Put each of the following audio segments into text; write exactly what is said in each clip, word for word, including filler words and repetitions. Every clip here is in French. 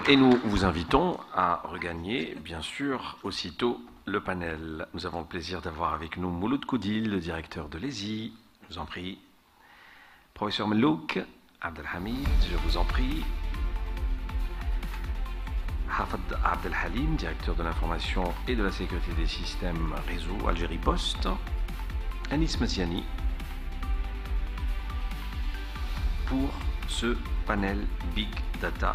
Et nous vous invitons à regagner, bien sûr, aussitôt le panel. Nous avons le plaisir d'avoir avec nous Mouloud Koudil, le directeur de l'E S I. Je vous en prie. Professeur Melouk, Abdelhamid, je vous en prie. Hafad Abdelhalim, directeur de l'information et de la sécurité des systèmes réseau Algérie Post. Anis Maziani pour ce panel Big Data.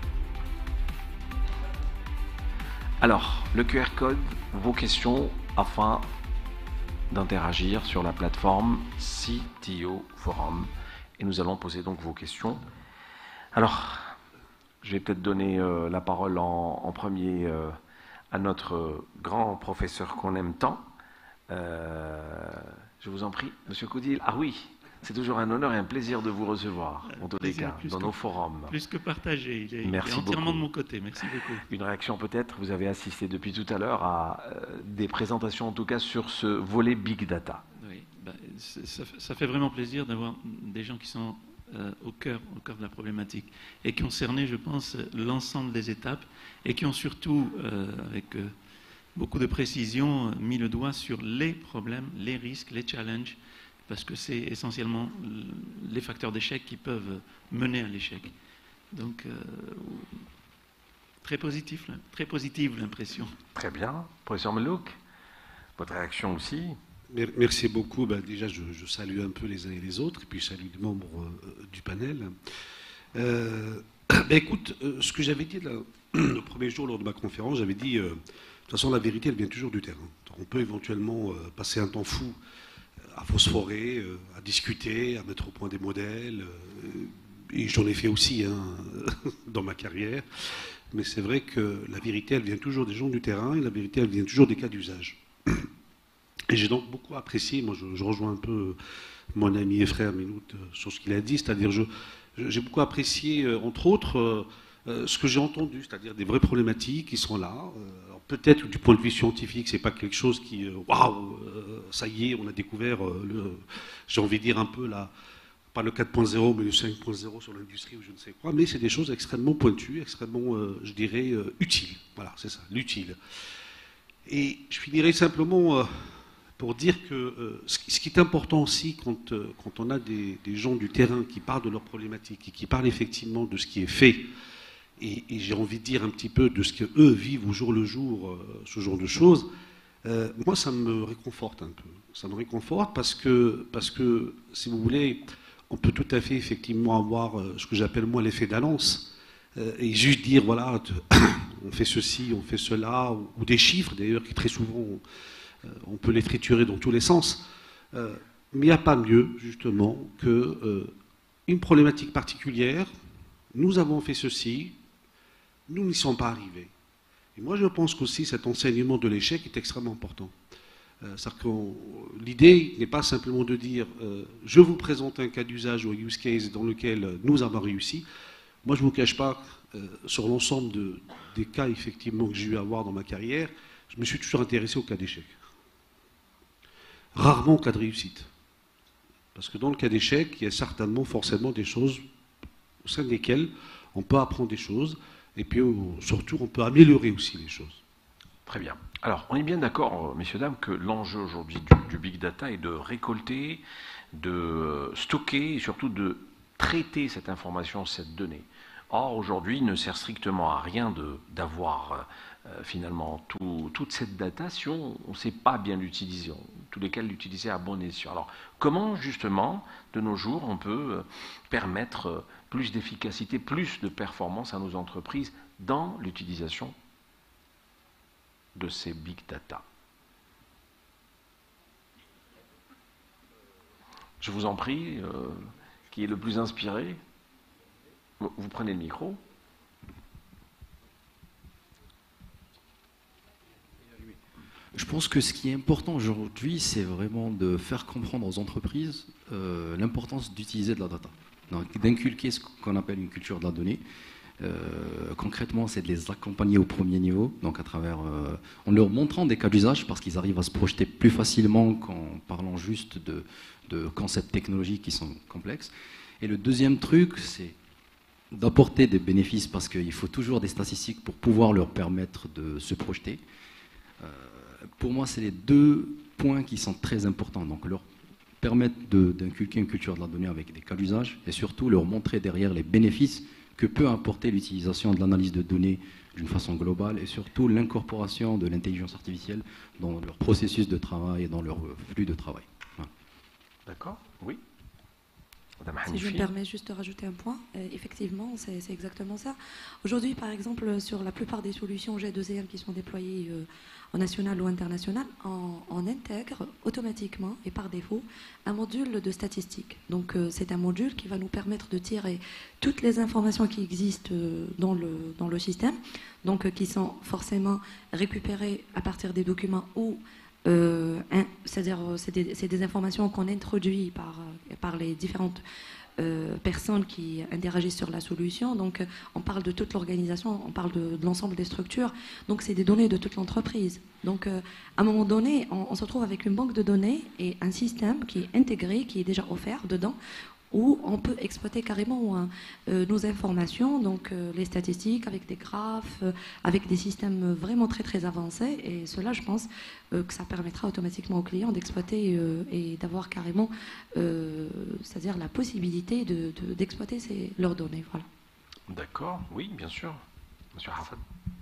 Alors, le Q R code, vos questions afin d'interagir sur la plateforme C T O Forum. Et nous allons poser donc vos questions. Alors, je vais peut-être donner euh, la parole en, en premier euh, à notre euh, grand professeur qu'on aime tant. Euh, je vous en prie, Monsieur Koudil. Ah oui, c'est toujours un honneur et un plaisir de vous recevoir, en tous les cas, dans que, nos forums. Plus que partagé, il est, il est entièrement beaucoup. de mon côté. Merci beaucoup. Une réaction peut-être, vous avez assisté depuis tout à l'heure à euh, des présentations, en tout cas, sur ce volet Big Data. Oui, ben, ça, ça fait vraiment plaisir d'avoir des gens qui sont euh, au cœur, au cœur de la problématique et qui ont cerné, je pense, l'ensemble des étapes et qui ont surtout, euh, avec euh, beaucoup de précision, mis le doigt sur les problèmes, les risques, les challenges, parce que c'est essentiellement les facteurs d'échec qui peuvent mener à l'échec. Donc, euh, très positif, très positive l'impression. Très bien. Professeur Melouk, votre réaction aussi? Merci beaucoup. Ben, déjà, je, je salue un peu les uns et les autres, et puis je salue les membres euh, du panel. Euh, ben, écoute, euh, ce que j'avais dit là, le premier jour lors de ma conférence, j'avais dit, euh, de toute façon, la vérité, elle vient toujours du terrain. Donc, on peut éventuellement euh, passer un temps fou à phosphorer, euh, à discuter, à mettre au point des modèles. Euh, et j'en ai fait aussi hein, dans ma carrière. Mais c'est vrai que la vérité, elle vient toujours des gens du terrain, et la vérité, elle vient toujours des cas d'usage. Et j'ai donc beaucoup apprécié, moi je, je rejoins un peu mon ami et frère Minout sur ce qu'il a dit, c'est-à-dire je, j'ai beaucoup apprécié, euh, entre autres, euh, euh, ce que j'ai entendu, c'est-à-dire des vraies problématiques qui sont là. Euh, alors peut-être du point de vue scientifique, c'est pas quelque chose qui, euh, waouh, euh, ça y est, on a découvert, euh, le, j'ai envie de dire un peu là, pas le quatre point zéro, mais le cinq point zéro sur l'industrie ou je ne sais quoi, mais c'est des choses extrêmement pointues, extrêmement, euh, je dirais, euh, utiles. Voilà, c'est ça, l'utile. Et je finirai simplement euh, pour dire que euh, ce, ce qui est important aussi quand, euh, quand on a des, des gens du terrain qui parlent de leurs problématiques et qui parlent effectivement de ce qui est fait, et, et j'ai envie de dire un petit peu de ce qu'eux vivent au jour le jour, euh, ce genre de choses, euh, moi ça me réconforte un peu. Ça me réconforte parce que, parce que, si vous voulez, on peut tout à fait effectivement avoir euh, ce que j'appelle moi l'effet d'annonce, euh, et juste dire, voilà, on fait ceci, on fait cela, ou, ou des chiffres d'ailleurs qui très souvent... on peut les triturer dans tous les sens, euh, mais il n'y a pas mieux, justement, qu'une euh, problématique particulière, nous avons fait ceci, nous n'y sommes pas arrivés. Et moi, je pense qu'aussi, cet enseignement de l'échec est extrêmement important. Euh, l'idée n'est pas simplement de dire, euh, je vous présente un cas d'usage ou un use case dans lequel nous avons réussi. Moi, je ne vous cache pas, euh, sur l'ensemble de, des cas, effectivement, que j'ai eu à voir dans ma carrière, je me suis toujours intéressé au cas d'échec. Rarement au cas de réussite. Parce que dans le cas d'échec, il y a certainement, forcément des choses au sein desquelles on peut apprendre des choses, et puis surtout, on peut améliorer aussi les choses. Très bien. Alors, on est bien d'accord, messieurs, dames, que l'enjeu aujourd'hui du, du Big Data est de récolter, de stocker, et surtout de traiter cette information, cette donnée. Or, aujourd'hui, il ne sert strictement à rien d'avoir euh, finalement tout, toute cette data si on ne sait pas bien l'utiliser, en tous les cas l'utiliser à bon escient. Alors, comment justement, de nos jours, on peut euh, permettre euh, plus d'efficacité, plus de performance à nos entreprises dans l'utilisation de ces big data? Je vous en prie, euh, qui est le plus inspiré? Vous prenez le micro. Je pense que ce qui est important aujourd'hui, c'est vraiment de faire comprendre aux entreprises euh, l'importance d'utiliser de la data, d'inculquer ce qu'on appelle une culture de la donnée. Euh, concrètement, c'est de les accompagner au premier niveau, donc à travers, euh, en leur montrant des cas d'usage, parce qu'ils arrivent à se projeter plus facilement qu'en parlant juste de, de concepts technologiques qui sont complexes. Et le deuxième truc, c'est d'apporter des bénéfices, parce qu'il faut toujours des statistiques pour pouvoir leur permettre de se projeter. Euh, pour moi, c'est les deux points qui sont très importants. Donc, leur permettre d'inculquer une culture de la donnée avec des cas d'usage et surtout leur montrer derrière les bénéfices que peut apporter l'utilisation de l'analyse de données d'une façon globale et surtout l'incorporation de l'intelligence artificielle dans leur processus de travail et dans leur flux de travail. Voilà. D'accord, oui. Si je me permets juste de rajouter un point, euh, effectivement, c'est exactement ça. Aujourd'hui, par exemple, sur la plupart des solutions G deux E M qui sont déployées euh, en national ou international, on, on intègre automatiquement et par défaut un module de statistiques. Donc euh, c'est un module qui va nous permettre de tirer toutes les informations qui existent euh, dans, le, dans le système, donc euh, qui sont forcément récupérées à partir des documents ou Euh, c'est-à-dire c'est des, des informations qu'on introduit par, par les différentes euh, personnes qui interagissent sur la solution. Donc on parle de toute l'organisation, on parle de, de l'ensemble des structures. Donc c'est des données de toute l'entreprise. Donc euh, à un moment donné, on, on se retrouve avec une banque de données et un système qui est intégré, qui est déjà offert dedans, où on peut exploiter carrément euh, nos informations, donc euh, les statistiques avec des graphes, euh, avec des systèmes vraiment très très avancés. Et cela, je pense euh, que ça permettra automatiquement aux clients d'exploiter euh, et d'avoir carrément, euh, c'est-à-dire la possibilité d'exploiter de, de, leurs données. Voilà. D'accord, oui, bien sûr. Monsieur Hafad.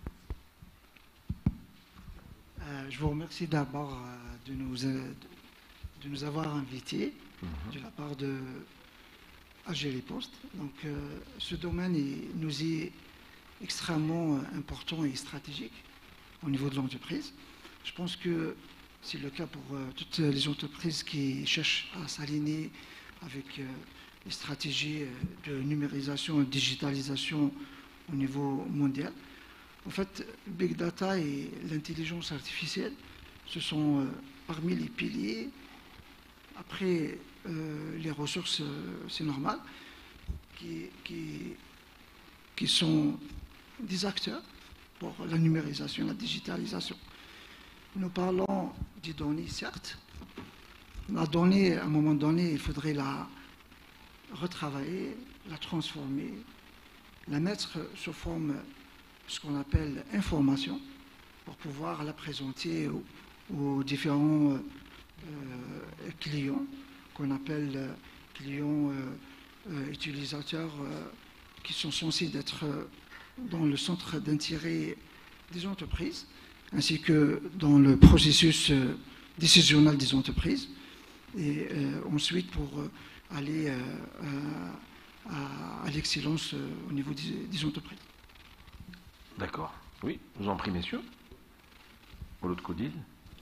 Euh, je vous remercie d'abord euh, de, nous, euh, de nous avoir invités mm-hmm. de la part de A G Riposte. Donc euh, ce domaine est, nous est extrêmement euh, important et stratégique au niveau de l'entreprise. Je pense que c'est le cas pour euh, toutes les entreprises qui cherchent à s'aligner avec euh, les stratégies de numérisation et digitalisation au niveau mondial. En fait, Big Data et l'intelligence artificielle, ce sont euh, parmi les piliers. Après, Euh, les ressources, euh, c'est normal, qui, qui, qui sont des acteurs pour la numérisation, la digitalisation. Nous parlons des données, certes. La donnée, à un moment donné, il faudrait la retravailler, la transformer, la mettre sous forme, ce qu'on appelle information, pour pouvoir la présenter aux, aux différents euh, clients, qu'on appelle euh, clients euh, euh, utilisateurs euh, qui sont censés être euh, dans le centre d'intérêt des entreprises, ainsi que dans le processus euh, décisionnel des entreprises, et euh, ensuite pour euh, aller euh, à, à l'excellence euh, au niveau des, des entreprises. D'accord. Oui, je vous en prie, messieurs. Mouloud Koudil.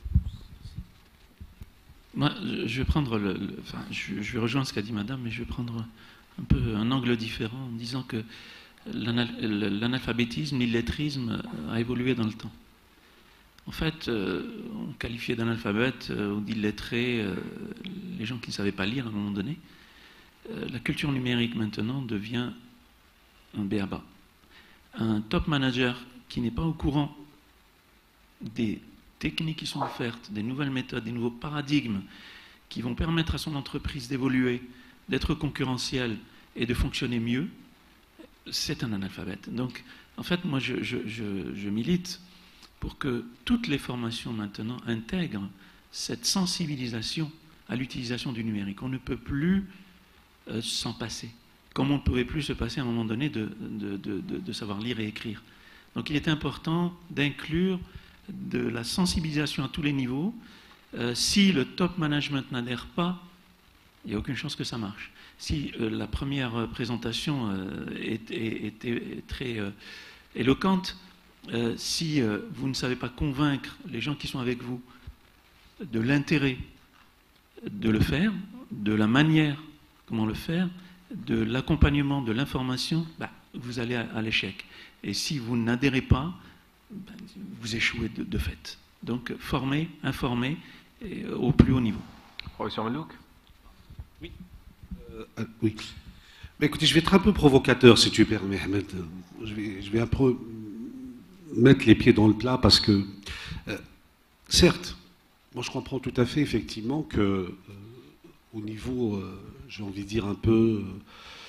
Moi, je vais prendre le, le enfin, je, je vais rejoindre ce qu'a dit Madame, mais je vais prendre un peu un angle différent en disant que l'analphabétisme, l'illettrisme a évolué dans le temps. En fait, euh, on qualifiait d'analphabète euh, ou d'illettrés euh, les gens qui ne savaient pas lire à un moment donné. Euh, la culture numérique maintenant devient un b a-ba. Un top manager qui n'est pas au courant des techniques qui sont offertes, des nouvelles méthodes, des nouveaux paradigmes qui vont permettre à son entreprise d'évoluer, d'être concurrentielle et de fonctionner mieux, c'est un analphabète. Donc, en fait, moi, je, je, je, je milite pour que toutes les formations maintenant intègrent cette sensibilisation à l'utilisation du numérique. On ne peut plus euh, s'en passer, comme on ne pouvait plus se passer à un moment donné de, de, de, de, de savoir lire et écrire. Donc, il est important d'inclure de la sensibilisation à tous les niveaux. Euh, si le top management n'adhère pas, il n'y a aucune chance que ça marche. Si euh, la première présentation euh, était très euh, éloquente, euh, si euh, vous ne savez pas convaincre les gens qui sont avec vous de l'intérêt de le faire, de la manière comment le faire, de l'accompagnement, de l'information, bah, vous allez à, à l'échec. Et si vous n'adhérez pas, ben, vous échouez de, de fait. Donc, former, informer et, euh, au plus haut niveau. Professeur Malouk. Oui. Euh, euh, oui. Mais écoutez, je vais être un peu provocateur, si tu permets, Ahmed. Je vais, je vais un peu mettre les pieds dans le plat parce que, euh, certes, moi je comprends tout à fait, effectivement, que euh, au niveau, euh, j'ai envie de dire, un peu euh,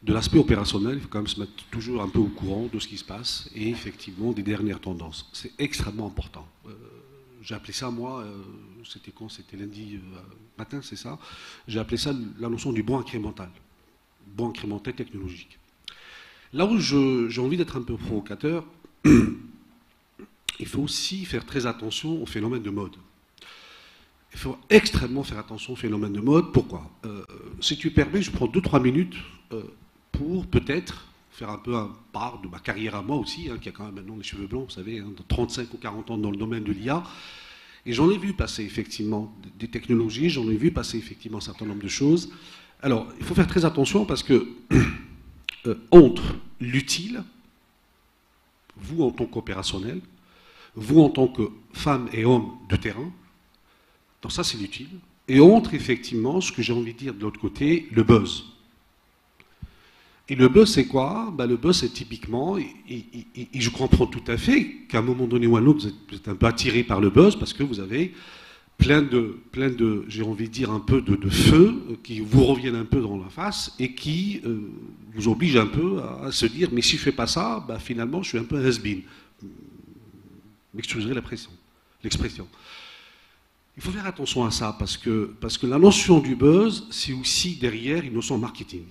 de l'aspect opérationnel, il faut quand même se mettre toujours un peu au courant de ce qui se passe et effectivement des dernières tendances. C'est extrêmement important. Euh, j'ai appelé ça, moi, euh, c'était quand? C'était lundi euh, matin, c'est ça? J'ai appelé ça la notion du bon incrémental. Bon incrémental technologique. Là où je, j'ai envie d'être un peu provocateur, il faut aussi faire très attention au phénomène de mode. Il faut extrêmement faire attention au phénomène de mode. Pourquoi? euh, Si tu permets, je prends deux trois minutes euh, pour peut-être faire un peu un part de ma carrière à moi aussi, hein, qui a quand même maintenant les cheveux blancs, vous savez, hein, de trente-cinq ou quarante ans dans le domaine de l'I A. Et j'en ai vu passer effectivement des technologies, j'en ai vu passer effectivement un certain nombre de choses. Alors, il faut faire très attention parce que euh, entre l'utile, vous en tant qu'opérationnel, vous en tant que femme et homme de terrain, donc ça c'est l'utile, et entre effectivement ce que j'ai envie de dire de l'autre côté, le buzz. Et le buzz, c'est quoi? Ben, le buzz, c'est typiquement, et, et, et, et je comprends tout à fait qu'à un moment donné ou à un autre, vous êtes, vous êtes un peu attiré par le buzz parce que vous avez plein de, plein de j'ai envie de dire, un peu de, de feu qui vous reviennent un peu dans la face et qui euh, vous obligent un peu à, à se dire, mais si je ne fais pas ça, ben, finalement, je suis un peu un has-been. M'excuserez l'expression. l'expression. Il faut faire attention à ça parce que, parce que la notion du buzz, c'est aussi derrière une notion marketing.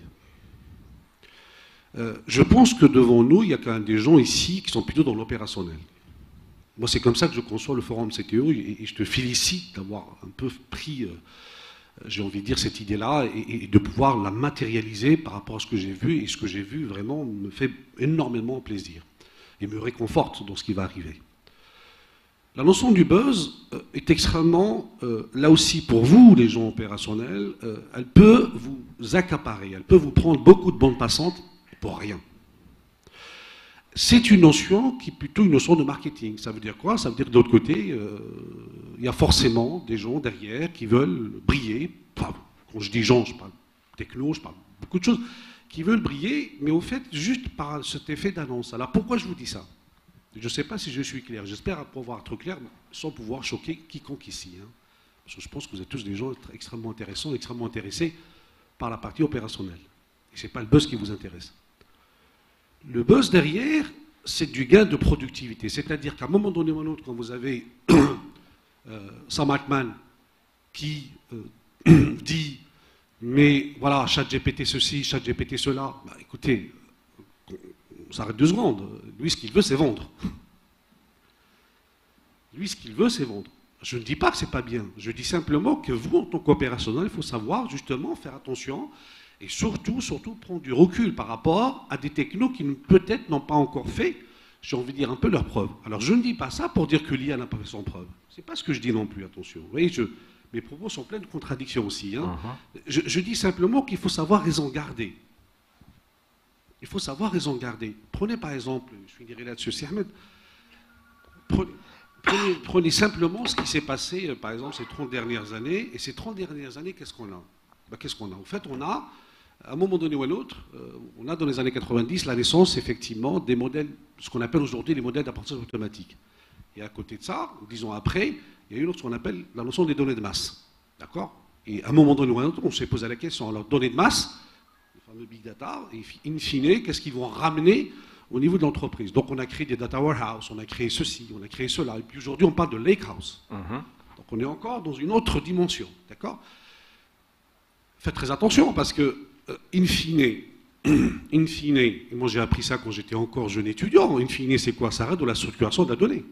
Euh, je pense que devant nous, il y a quand même des gens ici qui sont plutôt dans l'opérationnel. Moi, c'est comme ça que je conçois le forum C T O et, et je te félicite d'avoir un peu pris, euh, j'ai envie de dire, cette idée-là et, et de pouvoir la matérialiser par rapport à ce que j'ai vu. Et ce que j'ai vu, vraiment, me fait énormément plaisir et me réconforte dans ce qui va arriver. La notion du buzz euh, est extrêmement, euh, là aussi pour vous, les gens opérationnels, euh, elle peut vous accaparer, elle peut vous prendre beaucoup de bandes passantes pour rien. C'est une notion qui est plutôt une notion de marketing. Ça veut dire quoi? Ça veut dire que de l'autre côté, euh, il y a forcément des gens derrière qui veulent briller. Enfin, quand je dis gens, je parle techno, je parle beaucoup de choses, qui veulent briller, mais au fait, juste par cet effet d'annonce. Alors pourquoi je vous dis ça? Je ne sais pas si je suis clair. J'espère pouvoir être clair sans pouvoir choquer quiconque ici. Hein. Parce que je pense que vous êtes tous des gens extrêmement intéressants, extrêmement intéressés par la partie opérationnelle. Et ce n'est pas le buzz qui vous intéresse. Le buzz derrière, c'est du gain de productivité. C'est-à-dire qu'à un moment donné ou à un autre, quand vous avez euh, Sam Altman qui euh, dit « mais voilà, ChatGPT ceci, ChatGPT cela bah, », écoutez, on s'arrête deux secondes. Lui, ce qu'il veut, c'est vendre. Lui, ce qu'il veut, c'est vendre. Je ne dis pas que ce n'est pas bien. Je dis simplement que vous, en tant qu'opérationnel, il faut savoir justement faire attention et surtout, surtout prendre du recul par rapport à des technos qui peut-être n'ont pas encore fait, j'ai envie de dire, un peu leur preuve. Alors, je ne dis pas ça pour dire que l'I A n'a pas fait son preuve. Ce n'est pas ce que je dis non plus, attention. Vous voyez, je, mes propos sont pleins de contradictions aussi. Hein. Uh-huh. je, je dis simplement qu'il faut savoir raison garder. Il faut savoir raison garder. Prenez par exemple, je finirai là-dessus, c'est Ahmed, prenez, prenez, prenez simplement ce qui s'est passé, par exemple, ces trente dernières années. Et ces trente dernières années, qu'est-ce qu'on a? Ben, qu'est-ce qu'on a? En fait, on a, à un moment donné ou à l'autre, euh, on a dans les années quatre-vingt-dix la naissance, effectivement, des modèles, ce qu'on appelle aujourd'hui les modèles d'apprentissage automatique. Et à côté de ça, dix ans après, il y a eu ce qu'on appelle la notion des données de masse. D'accord? Et à un moment donné ou à un autre, on s'est posé la question, alors, données de masse, le big data, et in fine, qu'est-ce qu'ils vont ramener au niveau de l'entreprise. Donc on a créé des data warehouse, on a créé ceci, on a créé cela, et puis aujourd'hui on parle de lake house. Uh-huh. Donc on est encore dans une autre dimension, d'accord? Faites très attention, parce que, euh, in fine, in fine, et moi j'ai appris ça quand j'étais encore jeune étudiant, in fine c'est quoi? Ça arrête de la structuration de la donnée.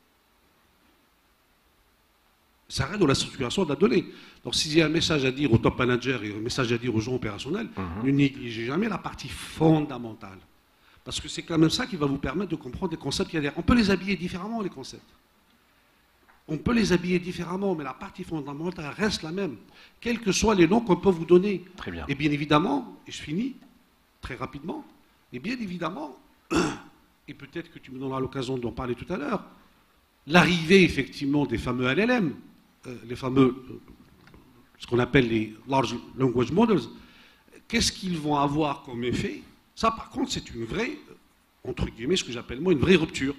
Ça arrête de la structuration de la donnée. Donc s'il y a un message à dire au top manager et un message à dire aux gens opérationnels, uh-huh. ne négligez jamais la partie fondamentale. Parce que c'est quand même ça qui va vous permettre de comprendre des concepts qui y a derrière. On peut les habiller différemment, les concepts. On peut les habiller différemment, mais la partie fondamentale reste la même, quels que soient les noms qu'on peut vous donner. Très bien. Et bien évidemment, et je finis très rapidement, et bien évidemment, et peut-être que tu me donneras l'occasion d'en parler tout à l'heure, l'arrivée effectivement des fameux L L M, euh, les fameux, euh, ce qu'on appelle les Large Language Models, qu'est-ce qu'ils vont avoir comme effet? Ça par contre c'est une vraie, entre guillemets, ce que j'appelle moi une vraie rupture.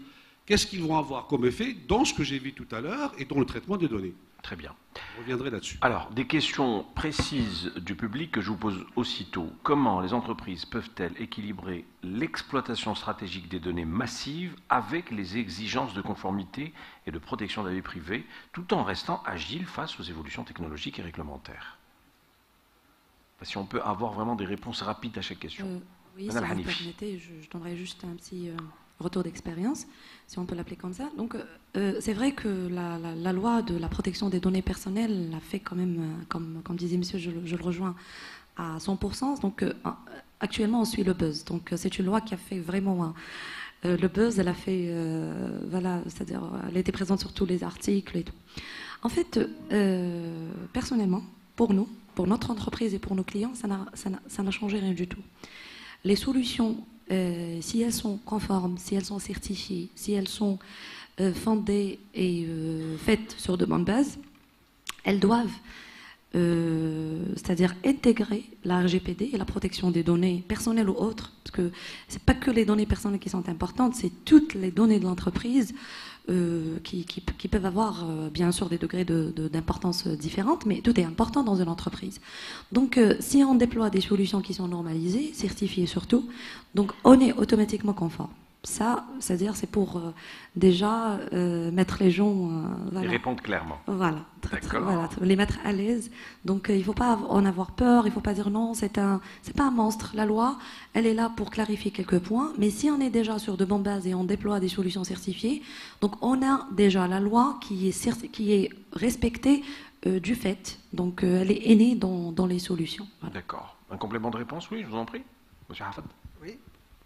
qu'est-ce qu'ils vont avoir comme effet dans ce que j'ai vu tout à l'heure et dans le traitement des données. Très bien. Je reviendrai là-dessus. Alors, des questions précises du public que je vous pose aussitôt. Comment les entreprises peuvent-elles équilibrer l'exploitation stratégique des données massives avec les exigences de conformité et de protection de la vie privée, tout en restant agiles face aux évolutions technologiques et réglementaires? Si on peut avoir vraiment des réponses rapides à chaque question. Euh, oui, si vous me permettez, je, je donnerai juste un petit... Euh... retour d'expérience, si on peut l'appeler comme ça. Donc, euh, c'est vrai que la, la, la loi de la protection des données personnelles l'a fait quand même, euh, comme, comme disait monsieur, je, je le rejoins à cent pour cent. Donc, euh, actuellement, on suit le buzz. Donc, euh, c'est une loi qui a fait vraiment euh, le buzz. Elle a fait, euh, voilà, c'est-à-dire, elle était présente sur tous les articles et tout. En fait, euh, personnellement, pour nous, pour notre entreprise et pour nos clients, ça n'a, ça n'a, ça n'a changé rien du tout. Les solutions, Euh, si elles sont conformes, si elles sont certifiées, si elles sont euh, fondées et euh, faites sur de bonnes bases, elles doivent, euh, c'est-à-dire intégrer la R G P D et la protection des données personnelles ou autres, parce que c'est pas que les données personnelles qui sont importantes, c'est toutes les données de l'entreprise euh, qui, qui, qui peuvent avoir euh, bien sûr des degrés de, de, d'importance différentes, mais tout est important dans une entreprise. Donc euh, si on déploie des solutions qui sont normalisées, certifiées surtout, donc on est automatiquement conforme. Ça, c'est-à-dire c'est pour euh, déjà euh, mettre les gens... Euh, voilà. Et répondre clairement. Voilà, très, très, voilà, les mettre à l'aise. Donc euh, il ne faut pas en avoir peur, il ne faut pas dire non, c'est un, c'est pas un monstre. La loi, elle est là pour clarifier quelques points, mais si on est déjà sur de bonnes bases et on déploie des solutions certifiées, donc on a déjà la loi qui est, certi- qui est respectée euh, du fait. Donc euh, elle est aînée dans, dans les solutions. Voilà. D'accord. Un complément de réponse, oui, je vous en prie. Monsieur Hafad. Oui.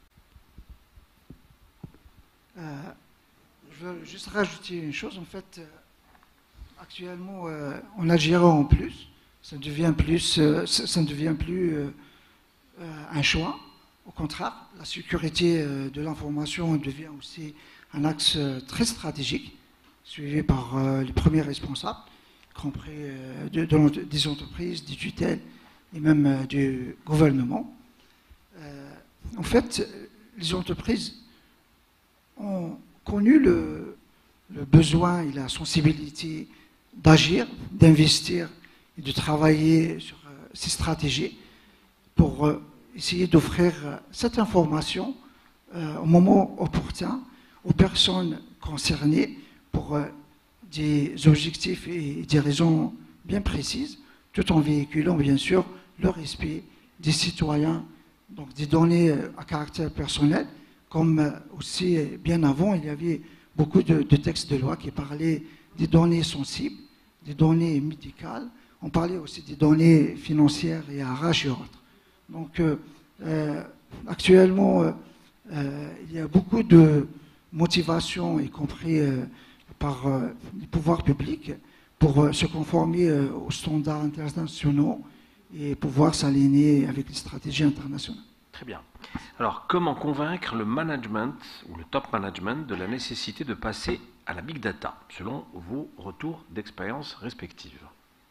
Euh, je veux juste rajouter une chose. En fait, euh, actuellement, euh, en Algérie en plus, ça ne devient plus, euh, ça, ça ne devient plus euh, euh, un choix. Au contraire, la sécurité euh, de l'information devient aussi un axe euh, très stratégique, suivi par euh, les premiers responsables, y compris euh, de, de, des entreprises, des tutelles et même euh, du gouvernement. Euh, en fait, les entreprises ont connu le, le besoin et la sensibilité d'agir, d'investir et de travailler sur euh, ces stratégies pour euh, essayer d'offrir euh, cette information euh, au moment opportun aux personnes concernées pour euh, des objectifs et des raisons bien précises, tout en véhiculant bien sûr le respect des citoyens, donc des données euh, à caractère personnel. Comme aussi, bien avant, il y avait beaucoup de, de textes de loi qui parlaient des données sensibles, des données médicales. On parlait aussi des données financières et A R H et autres. Donc, euh, euh, actuellement, euh, euh, il y a beaucoup de motivation, y compris euh, par euh, les pouvoirs publics, pour euh, se conformer euh, aux standards internationaux et pouvoir s'aligner avec les stratégies internationales. Très bien. Alors, comment convaincre le management ou le top management de la nécessité de passer à la big data, selon vos retours d'expérience respectifs?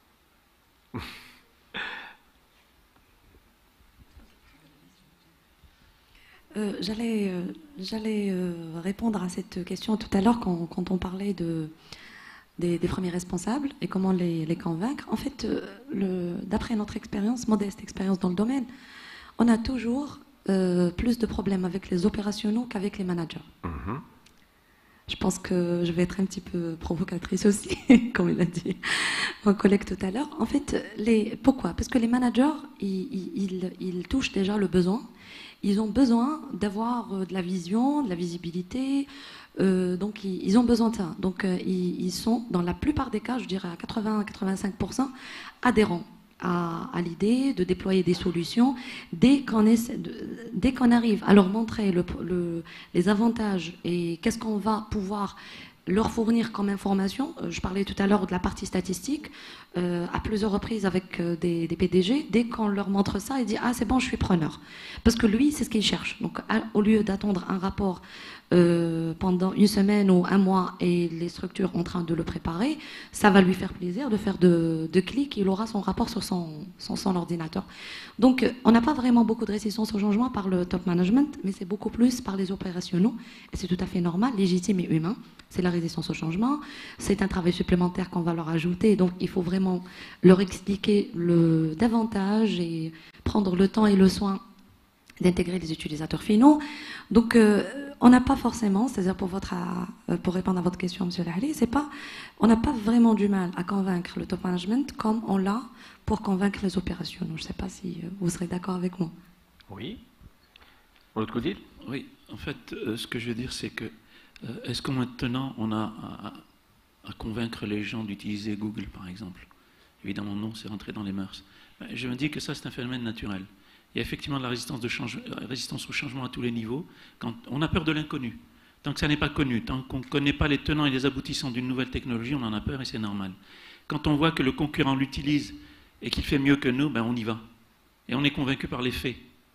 euh, J'allais euh, j'allais euh, répondre à cette question tout à l'heure quand, quand on parlait de, des, des premiers responsables et comment les, les convaincre. En fait, euh, d'après notre expérience, modeste expérience dans le domaine, on a toujours euh, plus de problèmes avec les opérationnels qu'avec les managers. Mmh. Je pense que je vais être un petit peu provocatrice aussi, comme il a dit mon collègue tout à l'heure. En fait, les, pourquoi? Parce que les managers, ils, ils, ils touchent déjà le besoin. Ils ont besoin d'avoir de la vision, de la visibilité. Euh, donc, ils, ils ont besoin de ça. Donc, euh, ils, ils sont, dans la plupart des cas, je dirais à quatre-vingts à quatre-vingt-cinq pour cent, adhérents à, à l'idée de déployer des solutions dès qu'on essaie de, dès qu'on arrive à leur montrer le, le, les avantages et qu'est-ce qu'on va pouvoir leur fournir comme information. Je parlais tout à l'heure de la partie statistique, euh, à plusieurs reprises avec euh, des, des P D G. Dès qu'on leur montre ça, ils disent « Ah, c'est bon, je suis preneur ». Parce que lui, c'est ce qu'il cherche. Donc, à, au lieu d'attendre un rapport euh, euh, pendant une semaine ou un mois et les structures en train de le préparer, ça va lui faire plaisir de faire de, de clics, il aura son rapport sur son, son, son ordinateur. Donc euh, on n'a pas vraiment beaucoup de résistance au changement par le top management, mais c'est beaucoup plus par les opérationnels, et c'est tout à fait normal, légitime et humain. C'est la résistance au changement, c'est un travail supplémentaire qu'on va leur ajouter, donc il faut vraiment leur expliquer le, davantage et prendre le temps et le soin d'intégrer les utilisateurs finaux. Donc, euh, on n'a pas forcément, c'est-à-dire pour, votre, euh, pour répondre à votre question, M. Lahali, c'est pas, on n'a pas vraiment du mal à convaincre le top management comme on l'a pour convaincre les opérationnels. Je ne sais pas si vous serez d'accord avec moi. Oui. De l'autre côté ? Oui. En fait, euh, ce que je veux dire, c'est que euh, est-ce que maintenant on a à, à convaincre les gens d'utiliser Google, par exemple ? Évidemment, non, c'est rentré dans les mœurs. Mais je me dis que ça, c'est un phénomène naturel. Il y a effectivement de la résistance, de change, résistance au changement à tous les niveaux. Quand on a peur de l'inconnu. Tant que ça n'est pas connu, tant qu'on ne connaît pas les tenants et les aboutissants d'une nouvelle technologie, on en a peur et c'est normal. Quand on voit que le concurrent l'utilise et qu'il fait mieux que nous, ben on y va. Et on est convaincu par les faits.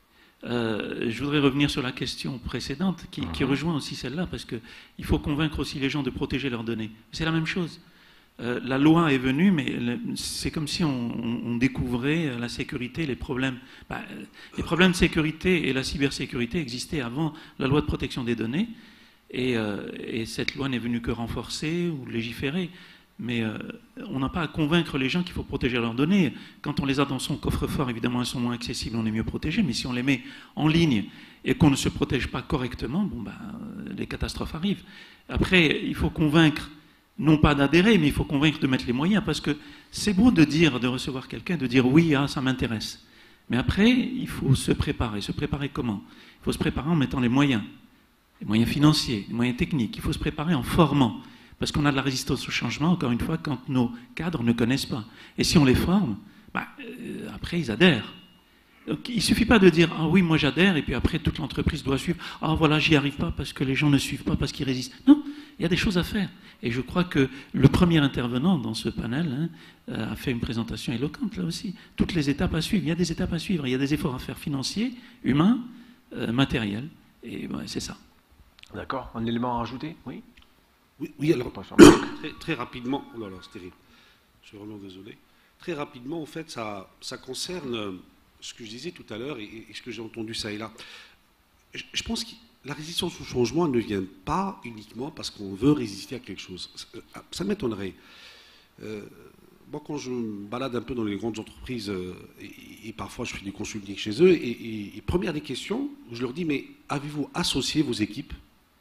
Euh, je voudrais revenir sur la question précédente qui, qui rejoint aussi celle-là, parce qu'il faut convaincre aussi les gens de protéger leurs données. C'est la même chose. Euh, la loi est venue, mais c'est comme si on, on découvrait la sécurité, les problèmes. Bah, les problèmes de sécurité et la cybersécurité existaient avant la loi de protection des données, et, euh, et cette loi n'est venue que renforcer ou légiférer. Mais euh, on n'a pas à convaincre les gens qu'il faut protéger leurs données. Quand on les a dans son coffre-fort, évidemment, elles sont moins accessibles, on est mieux protégé. Mais si on les met en ligne et qu'on ne se protège pas correctement, bon, bah, les catastrophes arrivent. Après, il faut convaincre, non pas d'adhérer, mais il faut convaincre de mettre les moyens. Parce que c'est beau de dire, de recevoir quelqu'un, de dire oui, ah, ça m'intéresse. Mais après, il faut se préparer. Se préparer comment ? Il faut se préparer en mettant les moyens. Les moyens financiers, les moyens techniques. Il faut se préparer en formant. Parce qu'on a de la résistance au changement, encore une fois, quand nos cadres ne connaissent pas. Et si on les forme, bah, euh, après, ils adhèrent. Donc, il ne suffit pas de dire « Ah oui, moi j'adhère » et puis après, toute l'entreprise doit suivre « Ah voilà, j'y arrive pas parce que les gens ne suivent pas, parce qu'ils résistent. » Non, il y a des choses à faire. Et je crois que le premier intervenant dans ce panel hein, a fait une présentation éloquente, là aussi. Toutes les étapes à suivre. Il y a des étapes à suivre. Il y a des efforts à faire financiers, humains, euh, matériels. Et ouais, c'est ça. D'accord. Un élément à rajouter ? Oui. Oui, oui, alors, très, très rapidement, oh là là, c'est terrible, je suis vraiment désolé. Très rapidement, en fait, ça, ça concerne ce que je disais tout à l'heure et, et ce que j'ai entendu ça et là. Je, je pense que la résistance au changement ne vient pas uniquement parce qu'on veut résister à quelque chose. Ça, ça m'étonnerait. Euh, moi, quand je me balade un peu dans les grandes entreprises euh, et, et parfois je fais du consulting chez eux, et, et, et première des questions, je leur dis, mais avez-vous associé vos équipes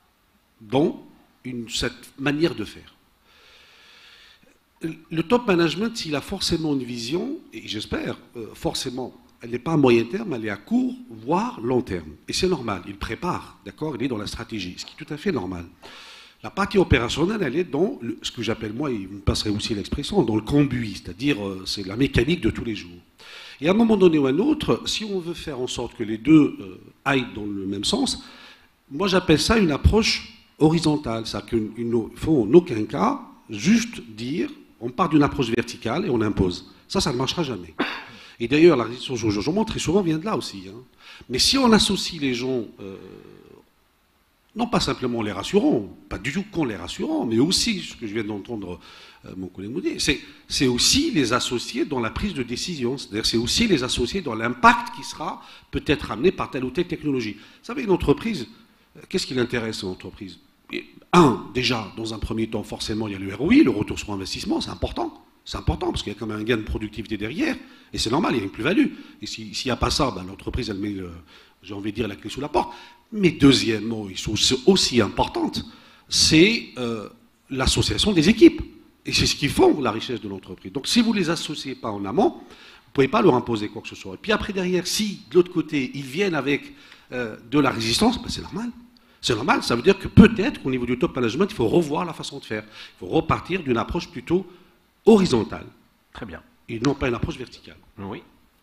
dans Une, cette manière de faire. Le top management, s'il a forcément une vision, et j'espère, euh, forcément, elle n'est pas à moyen terme, elle est à court, voire long terme. Et c'est normal, il prépare, d'accord, il est dans la stratégie, ce qui est tout à fait normal. La partie opérationnelle, elle est dans le, ce que j'appelle, moi, et vous me passerez aussi l'expression, dans le conduit, c'est-à-dire euh, c'est la mécanique de tous les jours. Et à un moment donné ou à un autre, si on veut faire en sorte que les deux euh, aillent dans le même sens, moi j'appelle ça une approche horizontale, c'est-à-dire qu'il ne faut en aucun cas juste dire on part d'une approche verticale et on impose. Ça, ça ne marchera jamais. Et d'ailleurs, la résistance au changement, très souvent, vient de là aussi. Hein. Mais si on associe les gens, euh, non pas simplement en les rassurant, pas du tout qu'en les rassurant, mais aussi, ce que je viens d'entendre euh, mon collègue nous dire, c'est, c'est aussi les associer dans la prise de décision. C'est-à-dire c'est aussi les associer dans l'impact qui sera peut-être amené par telle ou telle technologie. Vous savez, une entreprise, qu'est-ce qui l'intéresse à l'entreprise ? Un, déjà, dans un premier temps, forcément, il y a le R O I, le retour sur investissement, c'est important. C'est important, parce qu'il y a quand même un gain de productivité derrière, et c'est normal, il y a une plus-value. Et s'il n'y a pas ça, ben, l'entreprise, elle met, le, j'ai envie de dire, la clé sous la porte. Mais deuxièmement, ils sont aussi importantes, c'est euh, l'association des équipes. Et c'est ce qui font la richesse de l'entreprise. Donc si vous ne les associez pas en amont, vous ne pouvez pas leur imposer quoi que ce soit. Et puis après, derrière, si, de l'autre côté, ils viennent avec euh, de la résistance, ben, c'est normal. C'est normal, ça veut dire que peut-être qu'au niveau du top management, il faut revoir la façon de faire. Il faut repartir d'une approche plutôt horizontale. Très bien. Et non pas une approche verticale. Oui.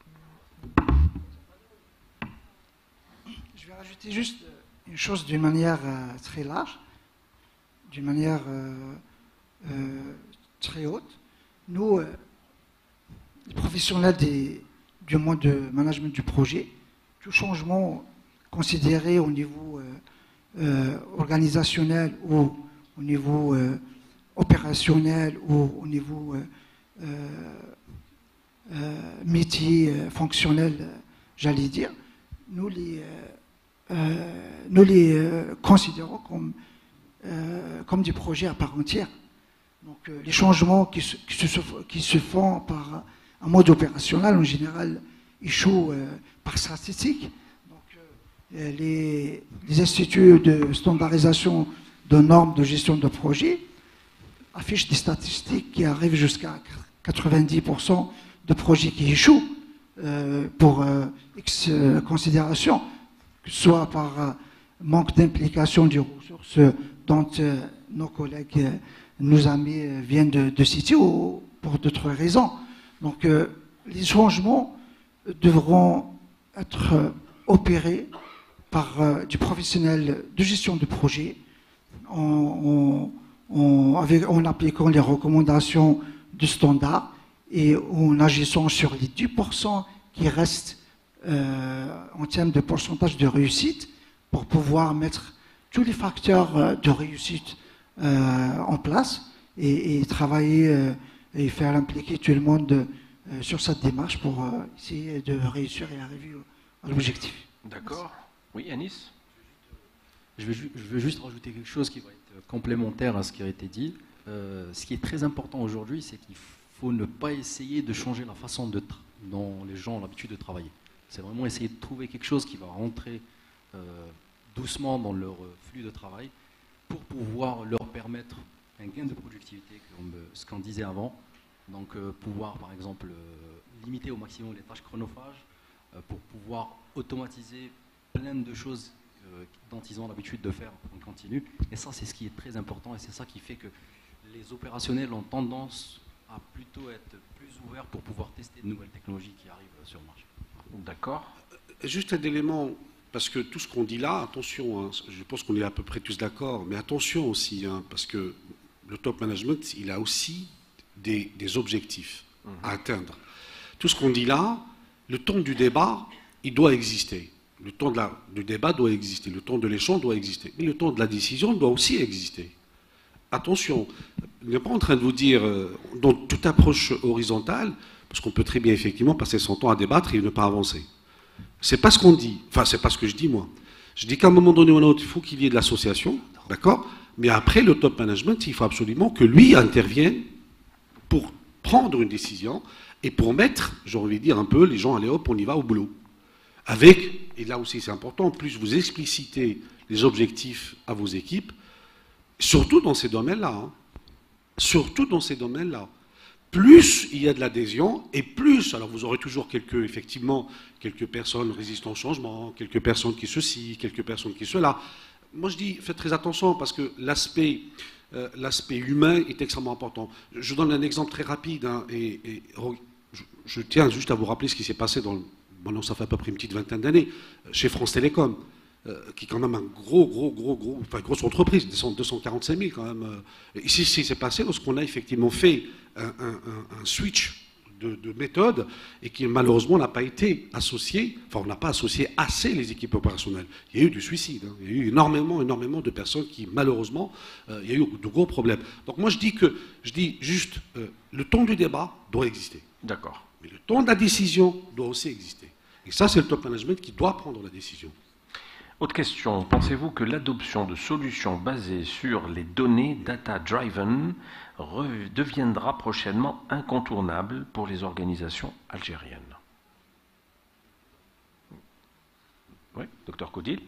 Je vais rajouter juste une chose d'une manière euh, très large, d'une manière euh, euh, très haute. Nous, euh, les professionnels des, du monde de management du projet, tout changement considéré au niveau euh, euh, organisationnel ou au niveau euh, opérationnel ou au niveau euh, euh, métier euh, fonctionnel, euh, j'allais dire, nous les, euh, euh, nous les euh, considérons comme, euh, comme des projets à part entière. Donc euh, les changements qui se, qui, se, qui se font par un mode opérationnel, en général, échouent euh, par statistique. Donc euh, les, les instituts de standardisation de normes de gestion de projet affichent des statistiques qui arrivent jusqu'à quatre-vingt-dix pour cent de projets qui échouent euh, pour euh, X euh, considérations, que ce soit par euh, manque d'implication des ressources dont euh, nos collègues, euh, nos amis euh, viennent de, de citer, ou pour d'autres raisons. Donc euh, les changements devront être euh, opérés par euh, des professionnels de gestion de projet en, en, en, avec, en appliquant les recommandations du standard et en agissant sur les dix pour cent qui restent euh, en termes de pourcentage de réussite pour pouvoir mettre tous les facteurs de réussite euh, en place et, et travailler euh, et faire impliquer tout le monde euh, sur cette démarche pour euh, essayer de réussir et arriver au, à l'objectif. D'accord. Oui, Anis ? Je veux, je veux juste rajouter quelque chose qui va être complémentaire à ce qui a été dit. Euh, ce qui est très important aujourd'hui, c'est qu'il faut ne pas essayer de changer la façon de dont les gens ont l'habitude de travailler. C'est vraiment essayer de trouver quelque chose qui va rentrer euh, doucement dans leur flux de travail pour pouvoir leur permettre un gain de productivité, comme ce qu'on disait avant. Donc euh, pouvoir, par exemple, euh, limiter au maximum les tâches chronophages, euh, pour pouvoir automatiser plein de choses euh, dont ils ont l'habitude de faire en continu. Et ça, c'est ce qui est très important et c'est ça qui fait que les opérationnels ont tendance à plutôt être plus ouverts pour pouvoir tester de nouvelles technologies qui arrivent sur le marché. D'accord. Juste un élément, parce que tout ce qu'on dit là, attention, hein, je pense qu'on est à peu près tous d'accord, mais attention aussi, hein, parce que le top management, il a aussi des, des objectifs mmh. à atteindre. Tout ce qu'on dit là, le temps du débat, il doit exister. Le temps de la, du débat doit exister, le temps de l'échange doit exister, mais le temps de la décision doit aussi exister. Attention, il n'est pas en train de vous dire, euh, dans toute approche horizontale, parce qu'on peut très bien effectivement passer son temps à débattre et ne pas avancer. C'est pas ce qu'on dit, enfin c'est pas ce que je dis moi. Je dis qu'à un moment donné ou à un autre, il faut qu'il y ait de l'association, d'accord ? Mais après le top management, il faut absolument que lui intervienne pour prendre une décision et pour mettre, j'ai envie de dire un peu, les gens, allez hop, on y va au boulot. Avec, et là aussi c'est important, plus vous explicitez les objectifs à vos équipes, surtout dans ces domaines-là, hein, surtout dans ces domaines-là. Plus il y a de l'adhésion, et plus, alors vous aurez toujours quelques, effectivement, quelques personnes résistantes au changement, quelques personnes qui ceci, quelques personnes qui cela. Moi je dis, faites très attention, parce que l'aspect euh, l'aspect humain est extrêmement important. Je donne un exemple très rapide, hein, et, et je, je tiens juste à vous rappeler ce qui s'est passé dans le... Bon, non, ça fait à peu près une petite vingtaine d'années, chez France Télécom, euh, qui est quand même un gros, gros, gros, gros, enfin, grosse entreprise, deux cent quarante-cinq mille quand même. Euh. Ici, ce qui s'est passé lorsqu'on a effectivement fait un, un, un, un switch de, de méthode et qui malheureusement n'a pas été associé, enfin, on n'a pas associé assez les équipes opérationnelles. Il y a eu du suicide, hein. Il y a eu énormément, énormément de personnes qui, malheureusement, euh, il y a eu de gros problèmes. Donc moi, je dis que, je dis juste, euh, le temps du débat doit exister. D'accord. Mais le temps de la décision doit aussi exister. Et ça, c'est le top management qui doit prendre la décision. Autre question. Pensez-vous que l'adoption de solutions basées sur les données data-driven deviendra prochainement incontournable pour les organisations algériennes? Oui, docteur Koudil.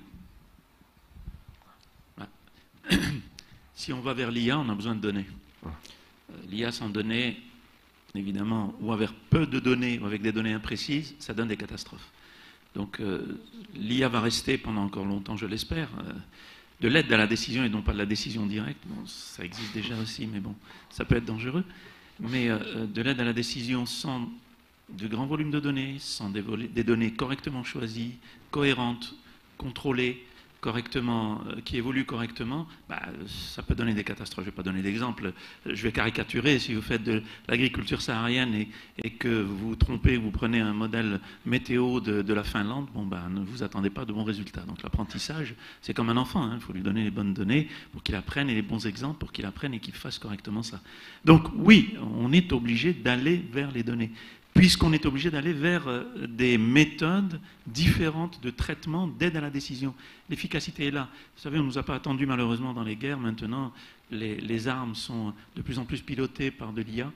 Si on va vers l'I A, on a besoin de données. L'I A sans données, évidemment, ou avec peu de données, ou avec des données imprécises, ça donne des catastrophes. Donc euh, l'I A va rester pendant encore longtemps, je l'espère, euh, de l'aide à la décision et non pas de la décision directe. Bon, ça existe déjà aussi, mais bon, ça peut être dangereux. Mais euh, de l'aide à la décision sans de grands volumes de données, sans des, des données correctement choisies, cohérentes, contrôlées, correctement, qui évolue correctement, bah, ça peut donner des catastrophes. Je ne vais pas donner d'exemple. Je vais caricaturer. Si vous faites de l'agriculture saharienne et, et que vous vous trompez, vous prenez un modèle météo de, de la Finlande, bon, bah, ne vous attendez pas de bons résultats. Donc l'apprentissage, c'est comme un enfant. Il hein, faut lui donner les bonnes données pour qu'il apprenne et les bons exemples pour qu'il apprenne et qu'il fasse correctement ça. Donc oui, on est obligé d'aller vers les données, puisqu'on est obligé d'aller vers des méthodes différentes de traitement, d'aide à la décision. L'efficacité est là. Vous savez, on ne nous a pas attendu malheureusement dans les guerres. Maintenant, les, les armes sont de plus en plus pilotées par de l'I A.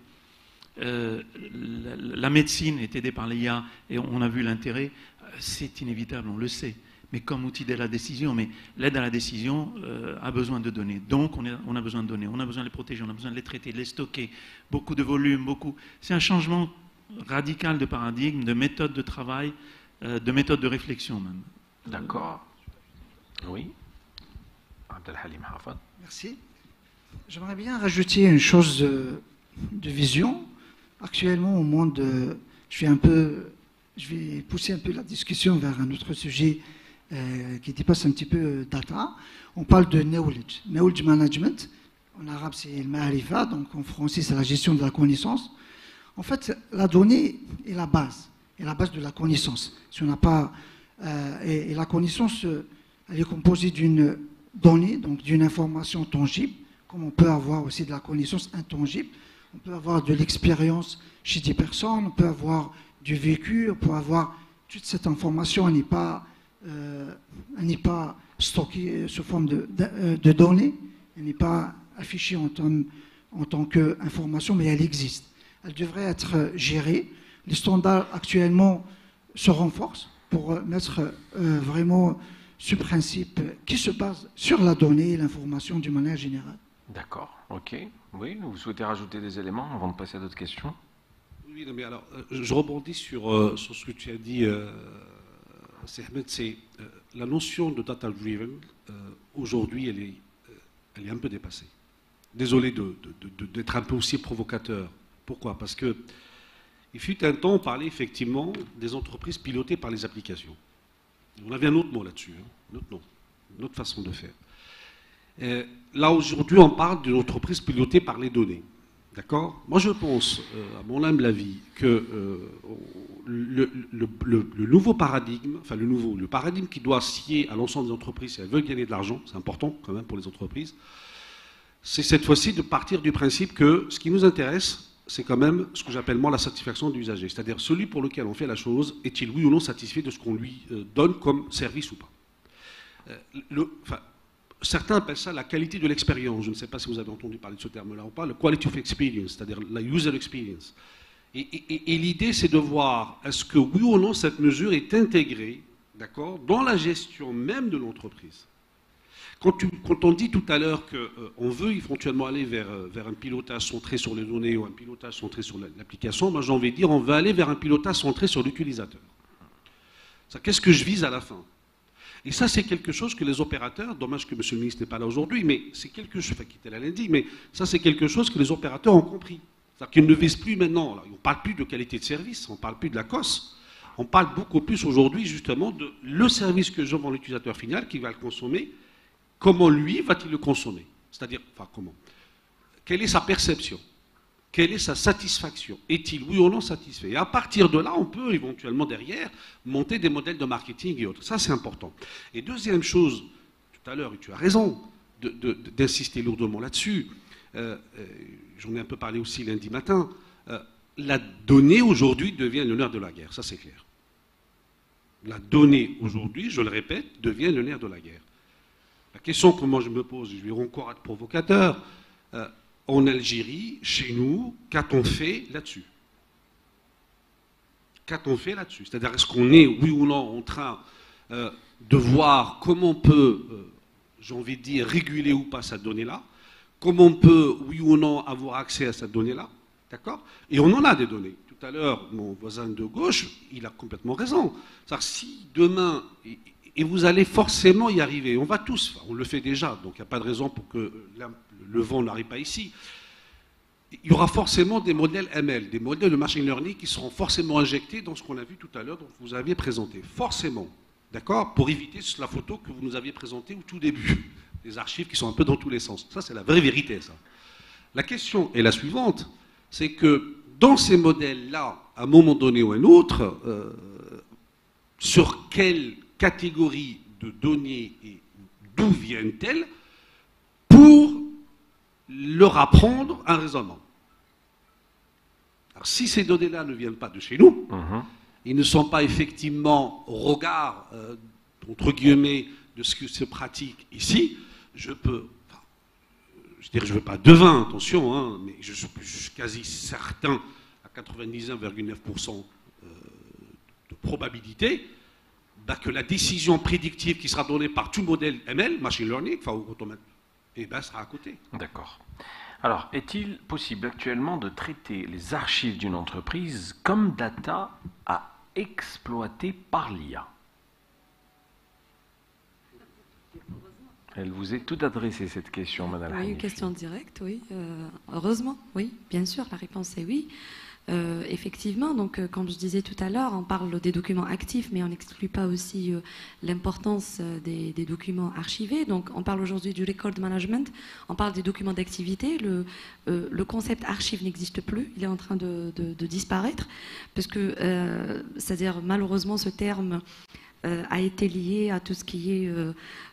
Euh, la, la médecine est aidée par l'I A et on a vu l'intérêt. C'est inévitable, on le sait. Mais comme outil d'aide à la décision, mais l'aide à la décision euh, a besoin de données. Donc on, est, on a besoin de données, on a besoin de les protéger, on a besoin de les traiter, de les stocker. Beaucoup de volume, beaucoup. C'est un changement radical de paradigme, de méthode de travail, euh, de méthode de réflexion même. D'accord. Oui. Abdelhalim Hafad. Merci. J'aimerais bien rajouter une chose de, de vision. Actuellement, au monde, je vais un peu, je vais pousser un peu la discussion vers un autre sujet euh, qui dépasse un petit peu data. On parle de knowledge, knowledge management. En arabe, c'est le ma'arifa, donc en français, c'est la gestion de la connaissance. En fait, la donnée est la base, est la base de la connaissance. Si on n'a pas, euh, et, et la connaissance, elle est composée d'une donnée, donc d'une information tangible, comme on peut avoir aussi de la connaissance intangible. On peut avoir de l'expérience chez des personnes, on peut avoir du vécu, on peut avoir toute cette information, elle n'est pas, euh, elle n'est pas stockée sous forme de, de, de données, elle n'est pas affichée en tant, en tant qu'information, mais elle existe. Elle devrait être gérée. Les standards actuellement se renforcent pour mettre euh, vraiment ce principe qui se base sur la donnée et l'information d'une manière générale. D'accord, ok. Oui, vous souhaitez rajouter des éléments avant de passer à d'autres questions? Oui, non, mais alors, je rebondis sur, euh, sur ce que tu as dit, euh, Ahmed, c'est euh, la notion de data-driven, euh, aujourd'hui, elle est, elle est un peu dépassée. Désolé de, de, de, d'être un peu aussi provocateur. Pourquoi? Parce que il fut un temps, on parlait effectivement des entreprises pilotées par les applications. On avait un autre mot là-dessus, hein, un autre nom, une autre façon de faire. Et là, aujourd'hui, on parle d'une entreprise pilotée par les données. D'accord? Moi, je pense, euh, à mon humble avis, que euh, le, le, le, le nouveau paradigme, enfin le nouveau, le paradigme qui doit scier à l'ensemble des entreprises si elles veulent gagner de l'argent, c'est important quand même pour les entreprises, c'est cette fois-ci de partir du principe que ce qui nous intéresse, c'est quand même ce que j'appelle moi la satisfaction de l'usager. C'est-à-dire celui pour lequel on fait la chose, est-il oui ou non satisfait de ce qu'on lui euh, donne comme service ou pas. Euh, le, enfin, certains appellent ça la qualité de l'expérience. Je ne sais pas si vous avez entendu parler de ce terme-là ou pas, le quality of experience, c'est-à-dire la user experience. Et, et, et l'idée, c'est de voir est-ce que oui ou non cette mesure est intégrée, d'accord, dans la gestion même de l'entreprise. Quand, tu, quand on dit tout à l'heure qu'on euh, veut éventuellement aller vers, euh, vers un pilotage centré sur les données ou un pilotage centré sur l'application, moi j'ai envie de dire on veut aller vers un pilotage centré sur l'utilisateur. Qu'est-ce que je vise à la fin? Et ça, c'est quelque chose que les opérateurs, dommage que M. le ministre n'est pas là aujourd'hui, mais c'est quelque chose, enfin, qui était là lundi, mais ça, c'est quelque chose que les opérateurs ont compris. C'est-à-dire qu'ils ne visent plus maintenant, là, on ne parle plus de qualité de service, on ne parle plus de la C O S, on parle beaucoup plus aujourd'hui, justement, de le service que je vends à l'utilisateur final, qui va le consommer, comment lui va-t-il le consommer? C'est-à-dire, enfin, comment? Quelle est sa perception? Quelle est sa satisfaction? Est-il oui ou non satisfait? Et à partir de là, on peut éventuellement derrière monter des modèles de marketing et autres. Ça, c'est important. Et deuxième chose, tout à l'heure, et tu as raison de, de, d'insister lourdement là-dessus, euh, euh, j'en ai un peu parlé aussi lundi matin, euh, la donnée aujourd'hui devient le nerf de la guerre, ça c'est clair. La donnée aujourd'hui, je le répète, devient le nerf de la guerre. La question que moi je me pose, je vais encore être provocateur, euh, en Algérie, chez nous, qu'a-t-on fait là-dessus? Qu'a-t-on fait là-dessus? C'est-à-dire, est-ce qu'on est, oui ou non, en train euh, de voir comment on peut, euh, j'ai envie de dire, réguler ou pas cette donnée-là? Comment on peut, oui ou non, avoir accès à cette donnée-là? D'accord? Et on en a des données. Tout à l'heure, mon voisin de gauche, il a complètement raison. C'est-à-dire, si demain... Et vous allez forcément y arriver. On va tous, on le fait déjà, donc il n'y a pas de raison pour que le vent n'arrive pas ici. Il y aura forcément des modèles M L, des modèles de machine learning qui seront forcément injectés dans ce qu'on a vu tout à l'heure, dont vous aviez présenté. Forcément. d'accord, pour éviter la photo que vous nous aviez présentée au tout début, des archives qui sont un peu dans tous les sens. Ça, c'est la vraie vérité, ça. La question est la suivante, c'est que dans ces modèles-là, à un moment donné ou à un autre, euh, sur quelle catégorie de données et d'où viennent-elles pour leur apprendre un raisonnement. Alors, si ces données-là ne viennent pas de chez nous, mmh. ils ne sont pas effectivement au regard, euh, entre guillemets, de ce qui se pratique ici, je peux, enfin, je dirais, je ne veux pas devin, attention, hein, mais je suis, je suis quasi certain, à quatre-vingt-dix-neuf virgule neuf pour cent euh, de probabilité, bah, que la décision prédictive qui sera donnée par tout modèle M L, machine learning, enfin automatique, et ben, sera à côté. D'accord. Alors, est-il possible actuellement de traiter les archives d'une entreprise comme data à exploiter par l'I A? Elle vous est tout adressée, cette question, Madame Oui, Hanifi. Une question directe, oui. Euh, heureusement, oui, bien sûr, la réponse est oui. Euh, effectivement, donc, euh, comme je disais tout à l'heure, on parle des documents actifs, mais on n'exclut pas aussi euh, l'importance euh, des, des documents archivés. Donc, on parle aujourd'hui du record management, on parle des documents d'activité. Le, euh, le concept archive n'existe plus, il est en train de, de, de disparaître, parce que, euh, c'est-à-dire, malheureusement, ce terme euh, a été lié à tout ce qui est... Euh,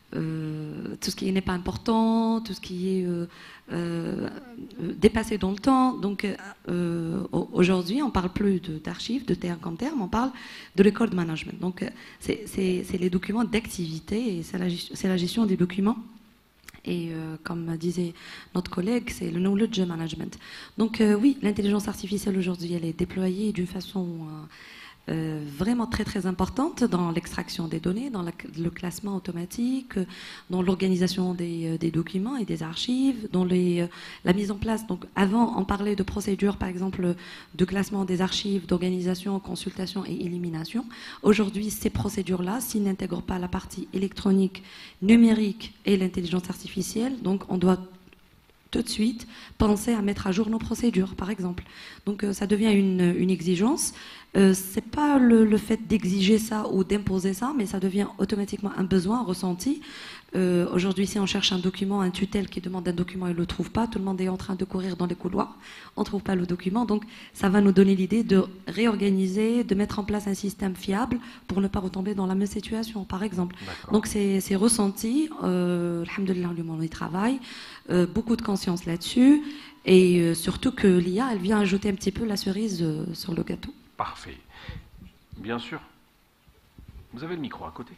Euh, tout ce qui n'est pas important, tout ce qui est euh, euh, dépassé dans le temps. Donc euh, aujourd'hui, on ne parle plus d'archives, de, de terme comme terme, on parle de record management. Donc c'est les documents d'activité et c'est la, la gestion des documents. Et euh, comme disait notre collègue, c'est le knowledge management. Donc euh, oui, l'intelligence artificielle aujourd'hui, elle est déployée d'une façon... Euh, Euh, vraiment très très importante dans l'extraction des données, dans la, le classement automatique, dans l'organisation des, des documents et des archives, dans les, euh, la mise en place. Donc avant, on parlait de procédures, par exemple, de classement des archives, d'organisation, consultation et élimination. Aujourd'hui, ces procédures-là, s'ils n'intègrent pas la partie électronique, numérique et l'intelligence artificielle, donc on doit tout de suite penser à mettre à jour nos procédures, par exemple. Donc euh, ça devient une, une exigence. Euh, c'est pas le, le fait d'exiger ça ou d'imposer ça, mais ça devient automatiquement un besoin ressenti. Euh, Aujourd'hui, si on cherche un document, un tutel qui demande un document et ne le trouve pas, tout le monde est en train de courir dans les couloirs, on ne trouve pas le document. Donc ça va nous donner l'idée de réorganiser, de mettre en place un système fiable pour ne pas retomber dans la même situation, par exemple. Donc c'est ressenti, euh, alhamdoulilah, le monde y travaille, euh, beaucoup de conscience là-dessus, et euh, surtout que l'I A, elle vient ajouter un petit peu la cerise euh, sur le gâteau. Parfait. Bien sûr. Vous avez le micro à côté.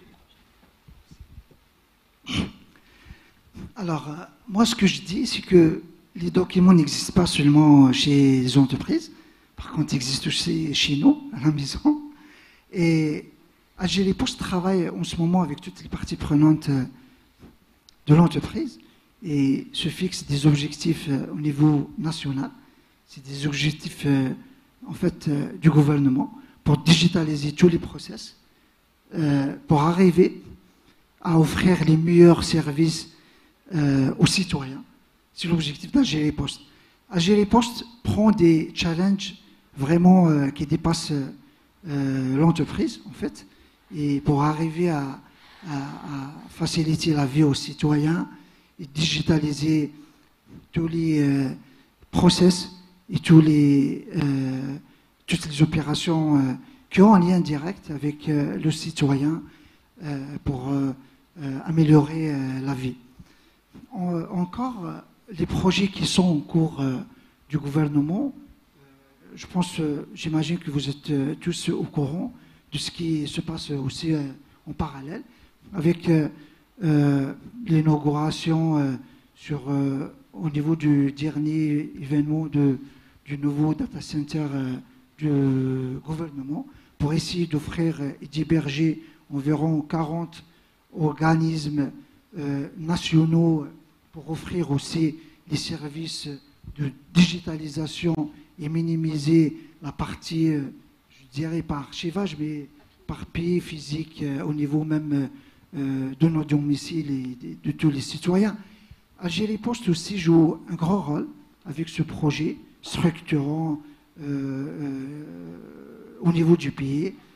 Alors, euh, moi, ce que je dis, c'est que les documents n'existent pas seulement chez les entreprises. Par contre, ils existent aussi chez nous, à la maison. Et A G les Postes travaille en ce moment avec toutes les parties prenantes de l'entreprise et se fixe des objectifs au niveau national. C'est des objectifs, euh, en fait, euh, du gouvernement pour digitaliser tous les process, euh, pour arriver à offrir les meilleurs services euh, aux citoyens. C'est l'objectif d'A G les Postes. A G les Postes prend des challenges vraiment euh, qui dépassent euh, l'entreprise, en fait, et pour arriver à, à, à faciliter la vie aux citoyens et digitaliser tous les euh, process et tous les, euh, toutes les opérations euh, qui ont un lien direct avec euh, le citoyen euh, pour euh, euh, améliorer euh, la vie. En, encore, euh, les projets qui sont en cours euh, du gouvernement, euh, je pense, euh, j'imagine que vous êtes euh, tous au courant de ce qui se passe aussi euh, en parallèle, avec euh, euh, l'inauguration euh, sur, euh, au niveau du dernier événement de, du nouveau data center euh, du gouvernement, pour essayer d'offrir et d'héberger environ quarante organismes euh, nationaux pour offrir aussi les services de digitalisation et minimiser la partie, euh, je dirais par archivage, mais par pays physique euh, au niveau même euh, de nos domiciles et de, de tous les citoyens. A G les Postes aussi joue un grand rôle avec ce projet structurant euh, euh, au niveau du pays.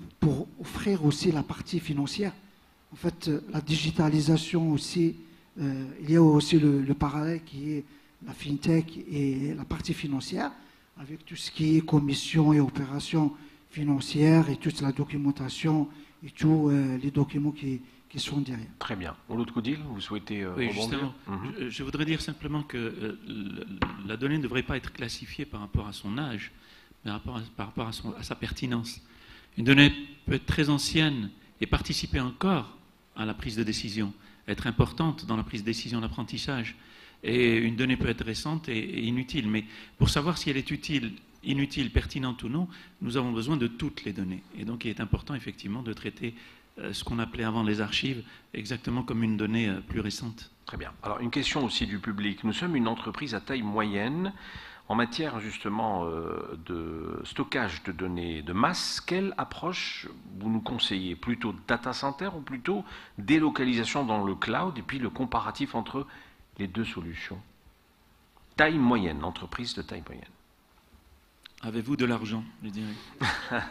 pour offrir aussi la partie financière. En fait, la digitalisation aussi, euh, il y a aussi le, le parallèle qui est la fintech et la partie financière, avec tout ce qui est commission et opérations financières et toute la documentation et tous euh, les documents qui, qui sont derrière. Très bien. Mouloud Koudil, vous souhaitez euh, oui, rebondir? mm-hmm. je, je voudrais dire simplement que euh, la donnée ne devrait pas être classifiée par rapport à son âge, mais par rapport à, par rapport à, son, à sa pertinence. Une donnée peut être très ancienne et participer encore à la prise de décision, être importante dans la prise de décision d'apprentissage. Et une donnée peut être récente et, et inutile. Mais pour savoir si elle est utile, inutile, pertinente ou non, nous avons besoin de toutes les données. Et donc il est important effectivement de traiter euh, ce qu'on appelait avant les archives exactement comme une donnée euh, plus récente. Très bien. Alors une question aussi du public. Nous sommes une entreprise à taille moyenne. En matière justement euh, de stockage de données de masse, quelle approche vous nous conseillez? Plutôt data center ou plutôt délocalisation dans le cloud? Et puis le comparatif entre les deux solutions. Taille moyenne, entreprise de taille moyenne. Avez-vous de l'argent, je dirais.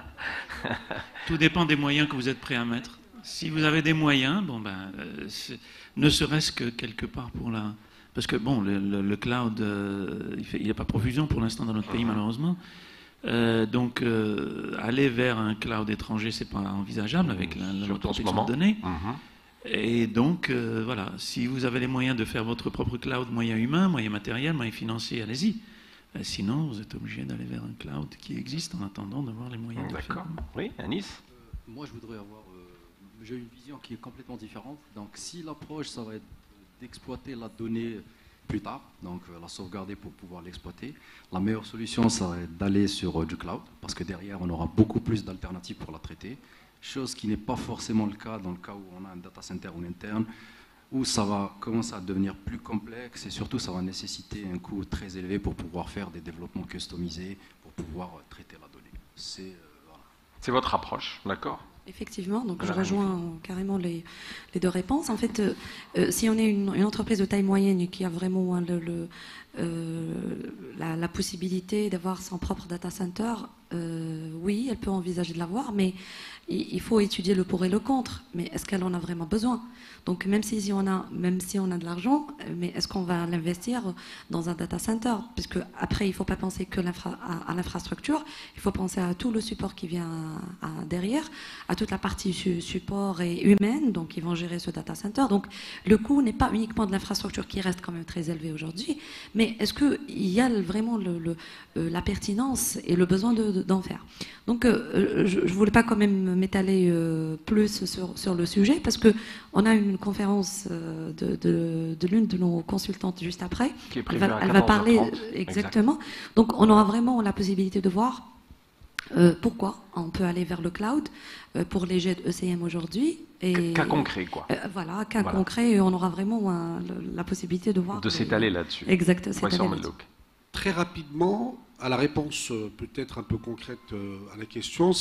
Tout dépend des moyens que vous êtes prêt à mettre. Si vous avez des moyens, bon ben, euh, ne serait-ce que quelque part pour la... Parce que bon, le, le, le cloud, euh, il n'y a pas profusion pour l'instant dans notre pays, malheureusement. Euh, donc, euh, aller vers un cloud étranger, c'est pas envisageable avec la, la protection de données. Mm-hmm. Et donc, euh, voilà, si vous avez les moyens de faire votre propre cloud, moyens humains, moyens matériels, moyens financiers, allez-y. Euh, sinon, vous êtes obligé d'aller vers un cloud qui existe en attendant d'avoir les moyens de D'accord. faire. Oui, Anis euh, Moi, je voudrais avoir... Euh, j'ai une vision qui est complètement différente. Donc, si l'approche, ça va être d'exploiter la donnée plus tard, donc euh, la sauvegarder pour pouvoir l'exploiter, la meilleure solution, ça va être d'aller sur euh, du cloud, parce que derrière, on aura beaucoup plus d'alternatives pour la traiter. Chose qui n'est pas forcément le cas dans le cas où on a un data center en interne, où ça va commencer à devenir plus complexe et surtout ça va nécessiter un coût très élevé pour pouvoir faire des développements customisés, pour pouvoir traiter la donnée. C'est euh, voilà. C'est votre approche, d'accord? Effectivement, donc je rejoins carrément les, les deux réponses. En fait, euh, euh, si on est une, une entreprise de taille moyenne et qui a vraiment hein, le, le, euh, la, la possibilité d'avoir son propre data center, euh, oui, elle peut envisager de l'avoir, mais il, il faut étudier le pour et le contre. Mais est-ce qu'elle en a vraiment besoin? Donc même si, si on a, même si on a de l'argent, mais est-ce qu'on va l'investir dans un data center? Puisque après, il ne faut pas penser que l'infra, à, à l'infrastructure, il faut penser à tout le support qui vient à, à derrière, à toute la partie su, support et humaine, donc ils vont gérer ce data center. Donc le coût n'est pas uniquement de l'infrastructure qui reste quand même très élevé aujourd'hui, mais est-ce qu'il y a vraiment le, le, euh, la pertinence et le besoin de, de, d'en faire? Donc euh, je ne voulais pas quand même m'étaler euh, plus sur, sur le sujet, parce qu'on a une conférence euh, de, de, de l'une de nos consultantes juste après. Qui est elle va, elle va parler exactement. Exact. Donc on aura vraiment la possibilité de voir Euh, pourquoi on peut aller vers le cloud euh, pour les jets de E C M aujourd'hui. Et cas concret, quoi. Euh, voilà, cas voilà. concret, on aura vraiment un, le, la possibilité de voir. De s'étaler là-dessus. Exact, s'étaler là-dessus. Très rapidement, à la réponse euh, peut-être un peu concrète euh, à la question,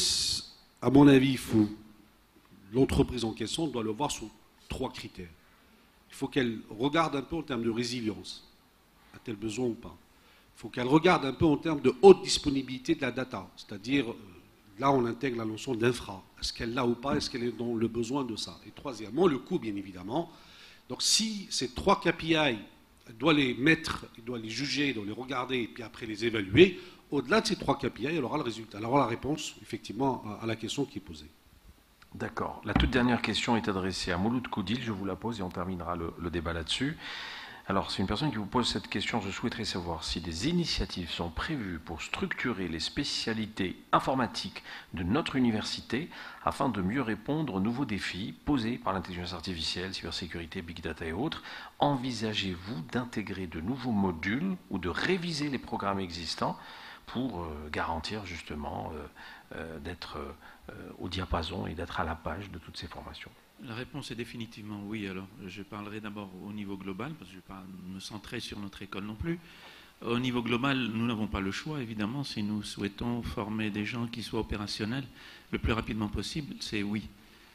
à mon avis, il faut l'entreprise en question doit le voir sur trois critères. Il faut qu'elle regarde un peu en termes de résilience. A-t-elle besoin ou pas? Il faut qu'elle regarde un peu en termes de haute disponibilité de la data. C'est-à-dire, là, on intègre la notion d'infra. Est-ce qu'elle l'a ou pas? Est-ce qu'elle est dans le besoin de ça? Et troisièmement, le coût, bien évidemment. Donc, si ces trois K P I, elle doit les mettre, elle doit les juger, elle doit les regarder, et puis après les évaluer, au-delà de ces trois K P I, elle aura le résultat. Elle aura la réponse, effectivement, à la question qui est posée. D'accord. La toute dernière question est adressée à Mouloud Koudil. Je vous la pose et on terminera le, le débat là-dessus. Alors, c'est une personne qui vous pose cette question. Je souhaiterais savoir si des initiatives sont prévues pour structurer les spécialités informatiques de notre université afin de mieux répondre aux nouveaux défis posés par l'intelligence artificielle, cybersécurité, big data et autres. Envisagez-vous d'intégrer de nouveaux modules ou de réviser les programmes existants pour euh, garantir justement euh, euh, d'être euh, au diapason et d'être à la page de toutes ces formations? La réponse est définitivement oui. Alors, je parlerai d'abord au niveau global, parce que je ne vais pas me centrer sur notre école non plus. Au niveau global, nous n'avons pas le choix, évidemment. Si nous souhaitons former des gens qui soient opérationnels le plus rapidement possible, c'est oui.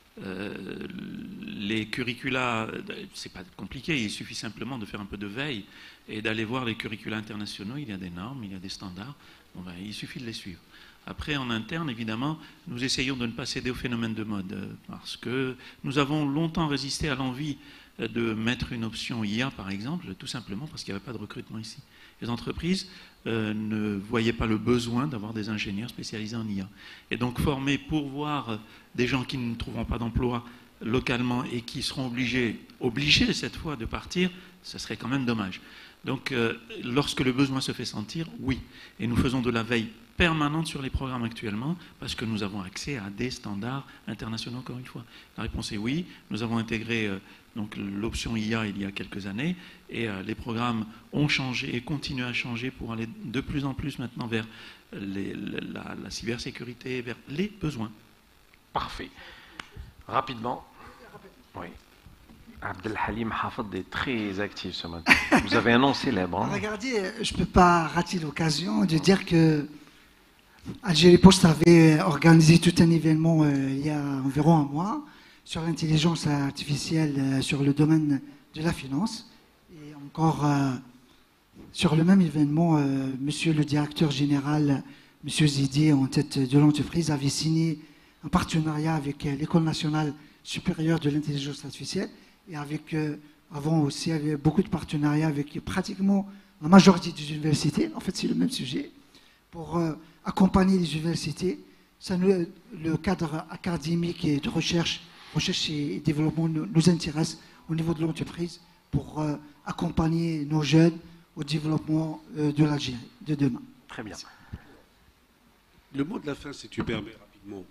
Euh, les curricula, c'est pas compliqué, il suffit simplement de faire un peu de veille et d'aller voir les curricula internationaux. Il y a des normes, il y a des standards. Bon ben, il suffit de les suivre. Après, en interne, évidemment, nous essayons de ne pas céder au phénomène de mode, parce que nous avons longtemps résisté à l'envie de mettre une option I A, par exemple, tout simplement parce qu'il n'y avait pas de recrutement ici. Les entreprises euh, ne voyaient pas le besoin d'avoir des ingénieurs spécialisés en I A. Et donc former, pourvoir des gens qui ne trouveront pas d'emploi localement et qui seront obligés, obligés cette fois de partir, ça serait quand même dommage. Donc euh, lorsque le besoin se fait sentir, oui. Et nous faisons de la veille permanente sur les programmes actuellement parce que nous avons accès à des standards internationaux, encore une fois. La réponse est oui. Nous avons intégré euh, donc l'option I A il y a quelques années et euh, les programmes ont changé et continuent à changer pour aller de plus en plus maintenant vers les, la, la cybersécurité, vers les besoins. Parfait. Rapidement. Oui. Abdelhalim Hafid est très actif ce matin. Vous avez un nom célèbre. Hein? Regardez, je ne peux pas rater l'occasion de dire que Algérie Post avait organisé tout un événement euh, il y a environ un mois sur l'intelligence artificielle euh, sur le domaine de la finance. Et encore euh, sur le même événement, euh, monsieur le directeur général, monsieur Zidi, en tête de l'entreprise, avait signé un partenariat avec euh, l'École nationale supérieure de l'intelligence artificielle et avec, euh, avant aussi, il y avait beaucoup de partenariats avec pratiquement la majorité des universités. En fait, c'est le même sujet. Pour euh, accompagner les universités, ça nous, le cadre académique et de recherche, recherche et développement nous, nous intéresse au niveau de l'entreprise pour euh, accompagner nos jeunes au développement euh, de l'Algérie de demain. Très bien. Le mot de la fin, si tu permets rapidement,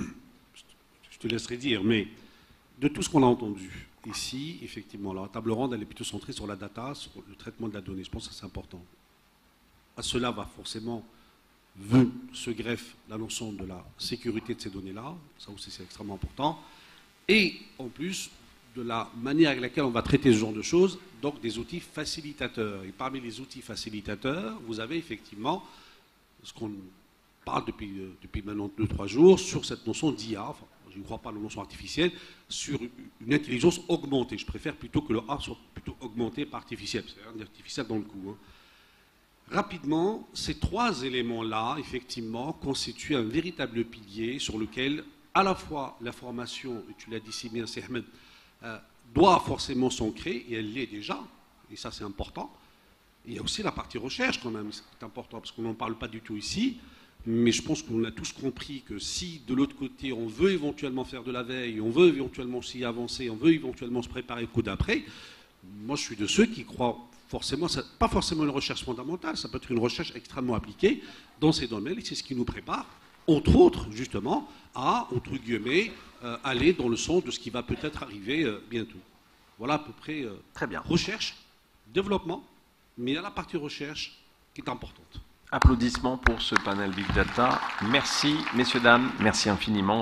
je te laisserai dire, mais de tout ce qu'on a entendu ici, effectivement, la table ronde, elle est plutôt centrée sur la data, sur le traitement de la donnée. Je pense que c'est important. À cela va forcément, vu se greffe la notion de la sécurité de ces données-là, ça aussi c'est extrêmement important, et en plus de la manière avec laquelle on va traiter ce genre de choses, donc des outils facilitateurs. Et parmi les outils facilitateurs, vous avez effectivement ce qu'on parle depuis, depuis maintenant deux trois jours sur cette notion d'I A, enfin, je ne crois pas à la notion artificielle, sur une intelligence augmentée. Je préfère plutôt que le A soit plutôt augmenté par artificiel, c'est artificiel dans le coup. Hein. Rapidement, ces trois éléments-là, effectivement, constituent un véritable pilier sur lequel, à la fois, la formation, et tu l'as dit si bien, c'est Ahmed, euh, doit forcément s'ancrer, et elle l'est déjà, et ça c'est important. Il y a aussi la partie recherche quand même, c'est important, parce qu'on n'en parle pas du tout ici, mais je pense qu'on a tous compris que si, de l'autre côté, on veut éventuellement faire de la veille, on veut éventuellement s'y avancer, on veut éventuellement se préparer au coup d'après, moi je suis de ceux qui croient forcément, pas forcément une recherche fondamentale, ça peut être une recherche extrêmement appliquée dans ces domaines, et c'est ce qui nous prépare, entre autres, justement, à, entre guillemets, euh, aller dans le sens de ce qui va peut-être arriver euh, bientôt. Voilà à peu près euh, Très bien. Recherche, développement, mais il y a la partie recherche qui est importante. Applaudissements pour ce panel Big Data. Merci, messieurs, dames, merci infiniment.